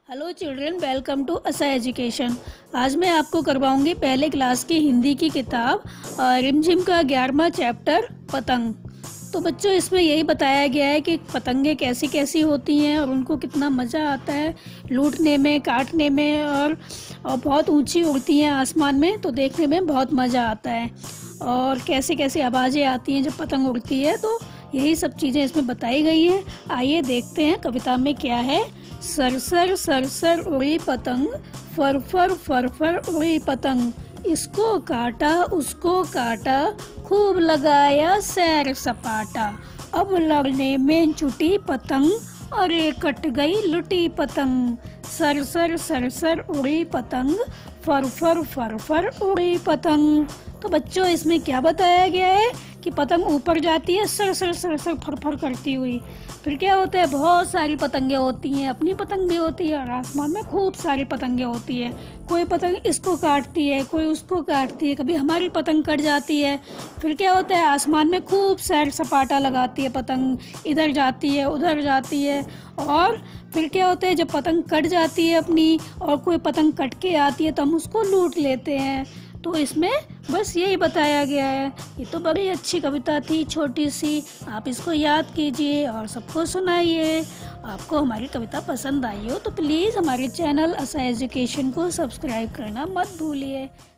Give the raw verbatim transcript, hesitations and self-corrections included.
Hello children, welcome to असा education. आज मैं आपको करवाऊंगी पहले क्लास की हिंदी की किताब रिमझिम का ग्यारहवां चैप्टर पतंग। तो बच्चों, इसमें यही बताया गया है कि पतंगे कैसी कैसी होती हैं और उनको कितना मज़ा आता है लूटने में, काटने में, और, और बहुत ऊंची उड़ती हैं आसमान में, तो देखने में बहुत मज़ा आता है। और कैसे कैसे आवाज़ें आती हैं जब पतंग उड़ती है, तो यही सब चीज़ें इसमें बताई गई हैं। आइए देखते हैं कविता में क्या है। सरसर सरसर उड़ी पतंग, फरफर फरफर उड़ी पतंग, इसको काटा उसको काटा, खूब लगाया सैर सपाटा। अब लड़ने में छुटी पतंग, अरे कट गई लुटी पतंग। सरसर सरसर उड़ी पतंग, फरफर फरफर उड़ी पतंग। तो बच्चों, इसमें क्या बताया गया है कि पतंग ऊपर जाती है सर सर सर सर फर फर करती हुई। फिर क्या होता है, बहुत सारी पतंगे होती हैं, अपनी पतंग भी होती है और आसमान में खूब सारी पतंगे होती है। कोई पतंग इसको काटती है, कोई उसको काटती है, कभी हमारी पतंग कट जाती है। फिर क्या होता है, आसमान में खूब सैर सपाटा लगाती है पतंग, इधर जाती है उधर जाती है। और फिर क्या होता है, जब पतंग कट जाती है अपनी और कोई पतंग कट के आती है तो हम उसको लूट लेते हैं। तो इसमें बस यही बताया गया है। ये तो बड़ी अच्छी कविता थी, छोटी सी। आप इसको याद कीजिए और सबको सुनाइए। आपको हमारी कविता पसंद आई हो तो प्लीज़ हमारे चैनल असा एजुकेशन को सब्सक्राइब करना मत भूलिए।